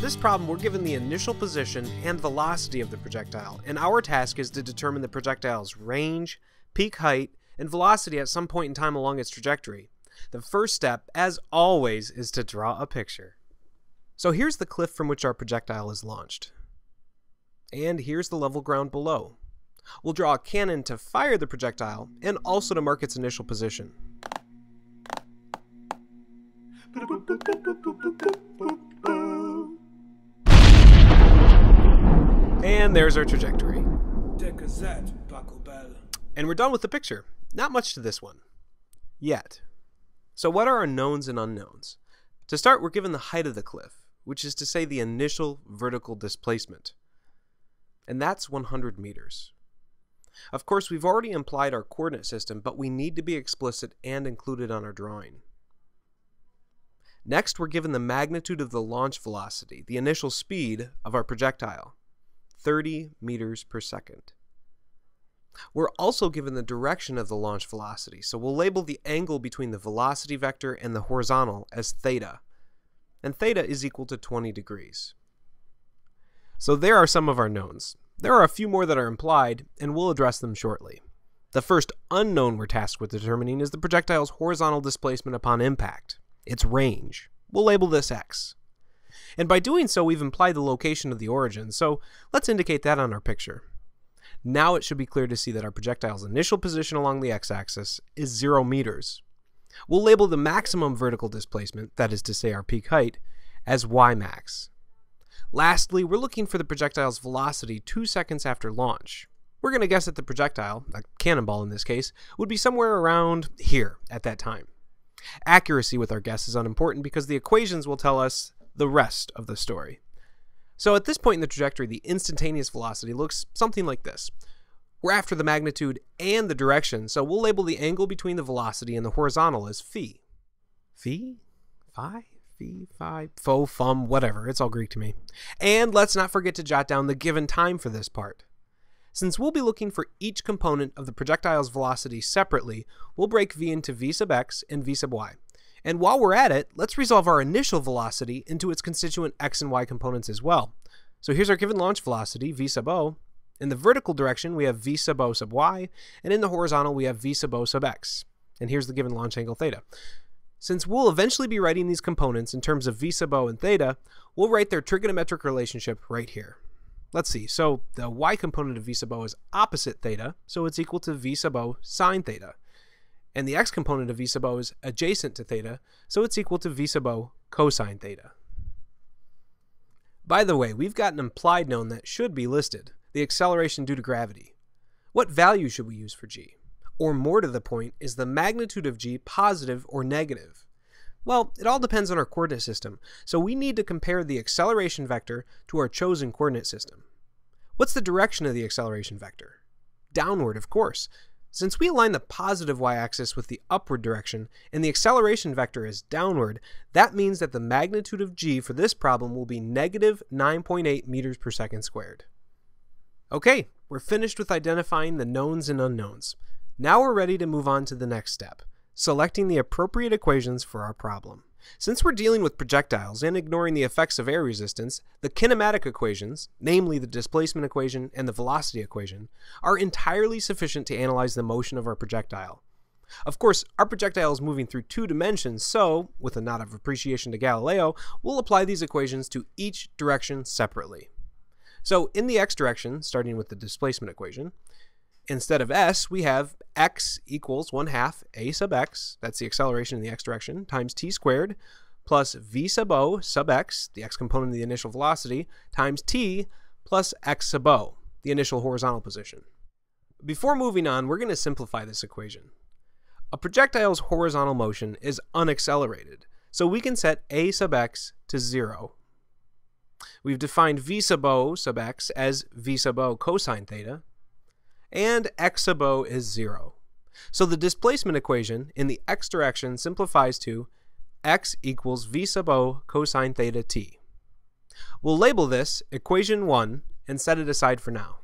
this problem, we're given the initial position and velocity of the projectile, and our task is to determine the projectile's range, peak height, and velocity at some point in time along its trajectory. The first step, as always, is to draw a picture. So here's the cliff from which our projectile is launched. And here's the level ground below. We'll draw a cannon to fire the projectile and also to mark its initial position. And there's our trajectory. And we're done with the picture. Not much to this one. Yet. So what are our knowns and unknowns? To start, we're given the height of the cliff, which is to say the initial vertical displacement. And that's 100 meters. Of course, we've already implied our coordinate system, but we need to be explicit and include it on our drawing. Next, we're given the magnitude of the launch velocity, the initial speed of our projectile, 30 meters per second. We're also given the direction of the launch velocity, so we'll label the angle between the velocity vector and the horizontal as theta, and theta is equal to 20 degrees. So there are some of our knowns. There are a few more that are implied, and we'll address them shortly. The first unknown we're tasked with determining is the projectile's horizontal displacement upon impact, its range. We'll label this x. And by doing so, we've implied the location of the origin, so let's indicate that on our picture. Now it should be clear to see that our projectile's initial position along the x-axis is 0 meters. We'll label the maximum vertical displacement, that is to say our peak height, as ymax. Lastly, we're looking for the projectile's velocity 2 seconds after launch. We're going to guess that the projectile, a cannonball in this case, would be somewhere around here at that time. Accuracy with our guess is unimportant because the equations will tell us the rest of the story. So at this point in the trajectory, the instantaneous velocity looks something like this. We're after the magnitude and the direction, so we'll label the angle between the velocity and the horizontal as phi. Phi? Phi? Phi, fo, fum, whatever, it's all Greek to me. And let's not forget to jot down the given time for this part. Since we'll be looking for each component of the projectile's velocity separately, we'll break v into v sub x and v sub y. And while we're at it, let's resolve our initial velocity into its constituent x and y components as well. So here's our given launch velocity, v sub o. In the vertical direction, we have v sub o sub y, and in the horizontal, we have v sub o sub x. And here's the given launch angle theta. Since we'll eventually be writing these components in terms of v sub o and theta, we'll write their trigonometric relationship right here. Let's see, so the y component of v sub o is opposite theta, so it's equal to v sub o sine theta. And the x component of v sub o is adjacent to theta, so it's equal to v sub o cosine theta. By the way, we've got an implied known that should be listed, the acceleration due to gravity. What value should we use for g? Or more to the point, is the magnitude of g positive or negative? Well, it all depends on our coordinate system, so we need to compare the acceleration vector to our chosen coordinate system. What's the direction of the acceleration vector? Downward, of course. Since we align the positive y-axis with the upward direction, and the acceleration vector is downward, that means that the magnitude of g for this problem will be negative 9.8 meters per second squared. Okay, we're finished with identifying the knowns and unknowns. Now we're ready to move on to the next step, selecting the appropriate equations for our problem. Since we're dealing with projectiles and ignoring the effects of air resistance, the kinematic equations, namely the displacement equation and the velocity equation, are entirely sufficient to analyze the motion of our projectile. Of course, our projectile is moving through 2 dimensions, so, with a nod of appreciation to Galileo, we'll apply these equations to each direction separately. So in the x direction, starting with the displacement equation, instead of s, we have x equals 1/2 a sub x, that's the acceleration in the x direction, times t squared, plus v sub o sub x, the x component of the initial velocity, times t, plus x sub o, the initial horizontal position. Before moving on, we're going to simplify this equation. A projectile's horizontal motion is unaccelerated, so we can set a sub x to 0. We've defined v sub o sub x as v sub o cosine theta, and x sub o is 0. So the displacement equation in the x direction simplifies to x equals v sub o cosine theta t. We'll label this equation 1 and set it aside for now.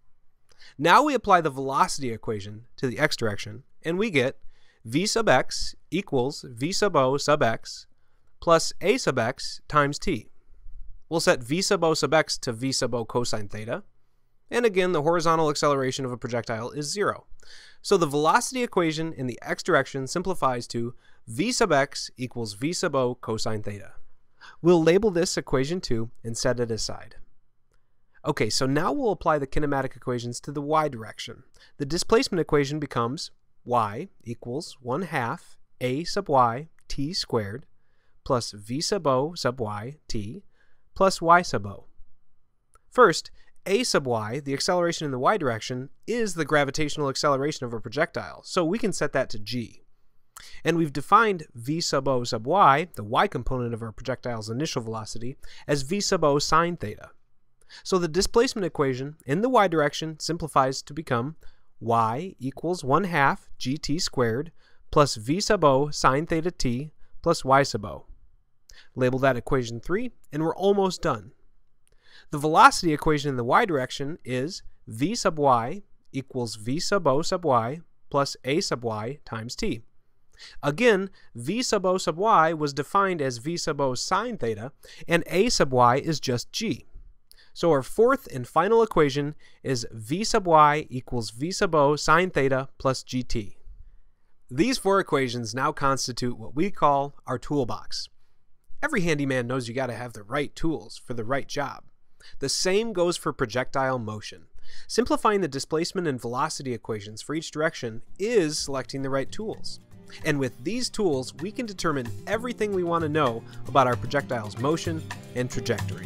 Now we apply the velocity equation to the x direction, and we get v sub x equals v sub o sub x plus a sub x times t. we'll set v sub o sub x to v sub o cosine theta. And again, the horizontal acceleration of a projectile is 0. So the velocity equation in the x direction simplifies to v sub x equals v sub o cosine theta. We'll label this equation 2 and set it aside. Okay, so now we'll apply the kinematic equations to the y direction. The displacement equation becomes y equals 1/2 a sub y t squared plus v sub o sub y t plus y sub o. First, a sub y, the acceleration in the y direction, is the gravitational acceleration of a projectile, so we can set that to g. And we've defined v sub o sub y, the y component of our projectile's initial velocity, as v sub o sine theta. So the displacement equation in the y direction simplifies to become y equals 1/2 gt squared plus v sub o sine theta t plus y sub o. Label that equation 3, and we're almost done. The velocity equation in the y direction is v sub y equals v sub o sub y plus a sub y times t. Again, v sub o sub y was defined as v sub o sine theta, and a sub y is just g. So our fourth and final equation is v sub y equals v sub o sine theta plus gt. These four equations now constitute what we call our toolbox. Every handyman knows you got to have the right tools for the right job. The same goes for projectile motion. Simplifying the displacement and velocity equations for each direction is selecting the right tools. And with these tools, we can determine everything we want to know about our projectile's motion and trajectory.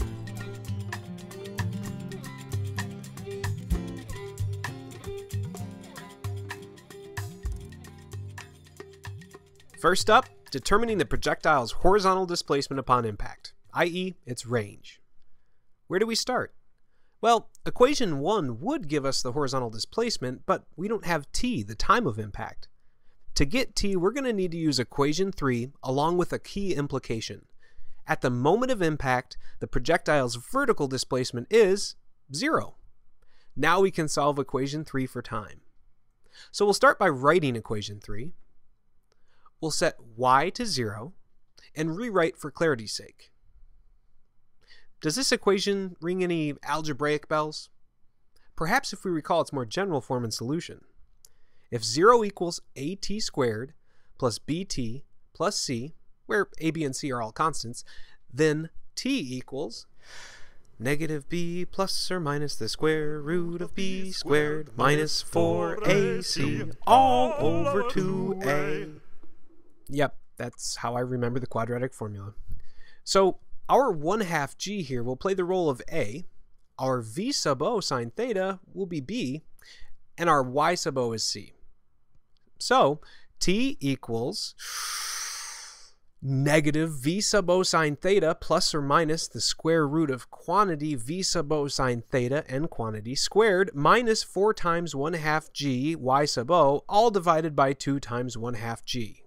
First up, determining the projectile's horizontal displacement upon impact, i.e. its range. Where do we start? Well, equation 1 would give us the horizontal displacement, but we don't have t, the time of impact. To get t, we're going to need to use equation 3 along with a key implication. At the moment of impact, the projectile's vertical displacement is 0. Now we can solve equation 3 for time. So we'll start by writing equation 3. We'll set y to 0 and rewrite for clarity's sake. Does this equation ring any algebraic bells? Perhaps if we recall its more general form and solution. If 0 equals at squared plus bt plus c, where a, b, and c are all constants, then t equals negative b plus or minus the square root of b squared minus 4ac all over 2a. Yep, that's how I remember the quadratic formula. So our 1/2 g here will play the role of a, our v sub o sine theta will be b, and our y sub o is c. So t equals negative v sub o sine theta plus or minus the square root of quantity v sub o sine theta and quantity squared minus 4 times 1/2 g y sub o, all divided by 2 times 1/2 g.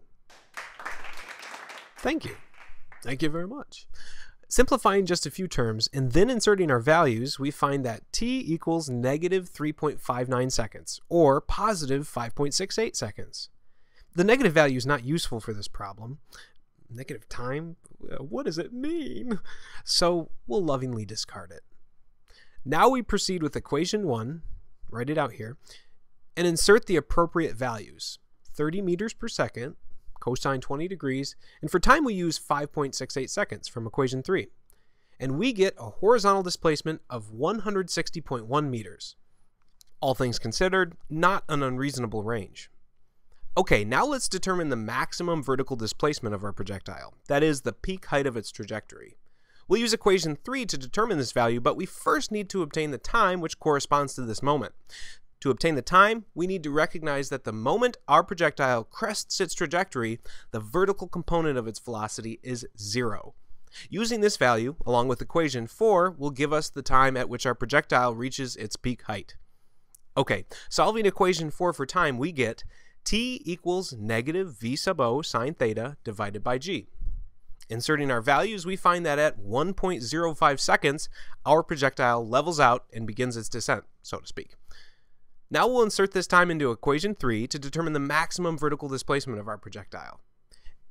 Thank you. Thank you very much. Simplifying just a few terms and then inserting our values, we find that t equals negative 3.59 seconds, or positive 5.68 seconds. The negative value is not useful for this problem. Negative time? What does it mean? So we'll lovingly discard it. Now we proceed with equation 1, write it out here, and insert the appropriate values. 30 meters per second, cosine 20 degrees, and for time we use 5.68 seconds from equation 3. And we get a horizontal displacement of 160.1 meters. All things considered, not an unreasonable range. Okay, now let's determine the maximum vertical displacement of our projectile, that is, the peak height of its trajectory. We'll use equation 3 to determine this value, but we first need to obtain the time which corresponds to this moment. To obtain the time, we need to recognize that the moment our projectile crests its trajectory, the vertical component of its velocity is 0. Using this value, along with equation 4, will give us the time at which our projectile reaches its peak height. Okay, solving equation 4 for time, we get t equals negative v sub o sine theta divided by g. Inserting our values, we find that at 1.05 seconds, our projectile levels out and begins its descent, so to speak. Now we'll insert this time into equation 3 to determine the maximum vertical displacement of our projectile.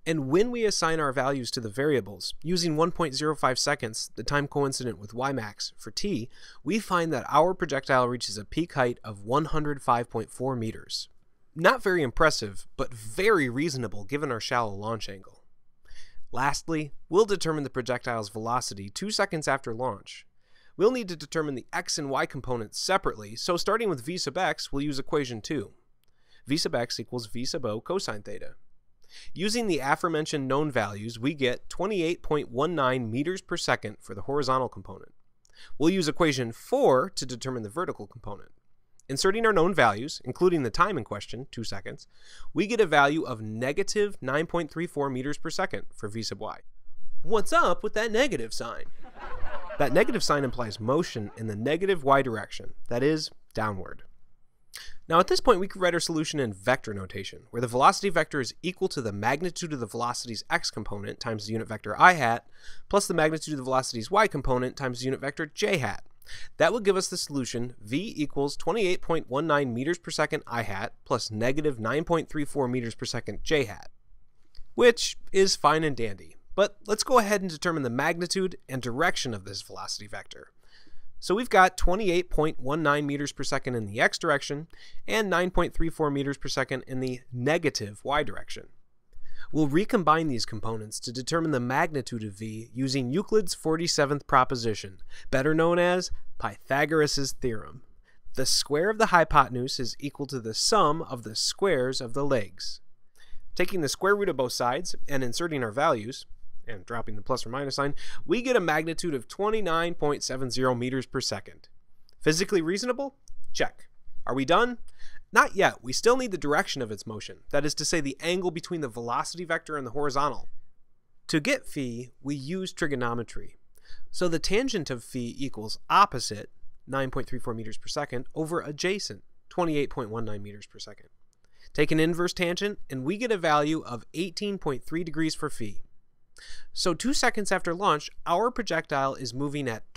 And when we assign our values to the variables, using 1.05 seconds, the time coincident with Ymax for t, we find that our projectile reaches a peak height of 105.4 meters. Not very impressive, but very reasonable given our shallow launch angle. Lastly, we'll determine the projectile's velocity 2 seconds after launch. We'll need to determine the x and y components separately, so starting with v sub x, we'll use equation 2. V sub x equals v sub o cosine theta. Using the aforementioned known values, we get 28.19 meters per second for the horizontal component. We'll use equation 4 to determine the vertical component. Inserting our known values, including the time in question, 2 seconds, we get a value of negative 9.34 meters per second for v sub y. What's up with that negative sign? That negative sign implies motion in the negative y direction, that is, downward. Now at this point we could write our solution in vector notation, where the velocity vector is equal to the magnitude of the velocity's x component times the unit vector I hat, plus the magnitude of the velocity's y component times the unit vector j hat. That will give us the solution v equals 28.19 meters per second I hat plus negative 9.34 meters per second j hat, which is fine and dandy. But let's go ahead and determine the magnitude and direction of this velocity vector. So we've got 28.19 meters per second in the x direction and 9.34 meters per second in the negative y direction. We'll recombine these components to determine the magnitude of v using Euclid's 47th proposition, better known as Pythagoras' theorem. The square of the hypotenuse is equal to the sum of the squares of the legs. Taking the square root of both sides and inserting our values, and dropping the plus or minus sign, we get a magnitude of 29.70 meters per second. Physically reasonable? Check. Are we done? Not yet. We still need the direction of its motion, that is to say the angle between the velocity vector and the horizontal. To get phi, we use trigonometry. So the tangent of phi equals opposite, 9.34 meters per second, over adjacent, 28.19 meters per second. Take an inverse tangent, and we get a value of 18.3 degrees for phi. So 2 seconds after launch, our projectile is moving at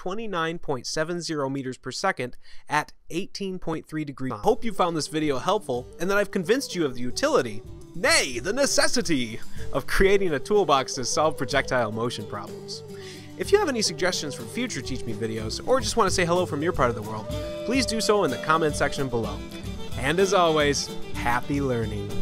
29.70 meters per second at 18.3 degrees. I hope you found this video helpful and that I've convinced you of the utility, nay, the necessity, of creating a toolbox to solve projectile motion problems. If you have any suggestions for future Teach Me videos or just want to say hello from your part of the world, please do so in the comment section below. And as always, happy learning.